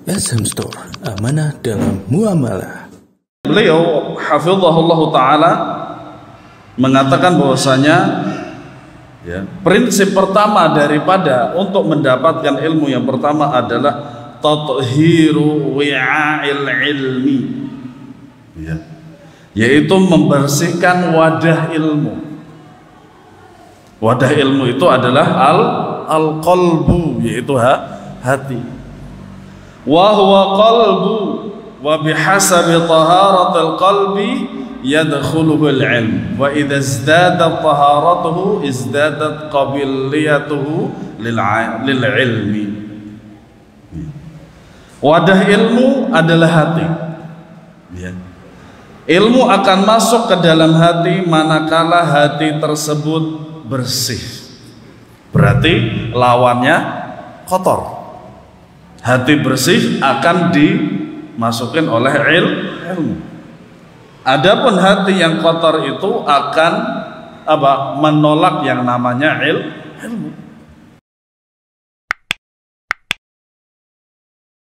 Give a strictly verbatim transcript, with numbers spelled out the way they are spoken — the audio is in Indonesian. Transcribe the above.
S M Store, amanah dalam muamalah. Beliau hafizahullah ta'ala mengatakan bahwasanya ya, prinsip pertama daripada untuk mendapatkan ilmu yang pertama adalah tathiru wi'a'il ilmi, ya, yaitu membersihkan wadah ilmu. Wadah ilmu itu adalah al al qalbu, yaitu ha, hati. Wa huwa qalbu wa bihasabi taharatil qalbi yadkhuluhu al-ilm wa idza izdadat taharatuhu izdadat qabiliyatuhu lil lil ilmi. Wadah ilmu adalah hati, ya. Ilmu akan masuk ke dalam hati manakala hati tersebut bersih, berarti lawannya kotor. Hati bersih akan dimasukin oleh il, ilmu. Adapun hati yang kotor itu akan apa? Menolak yang namanya il, ilmu.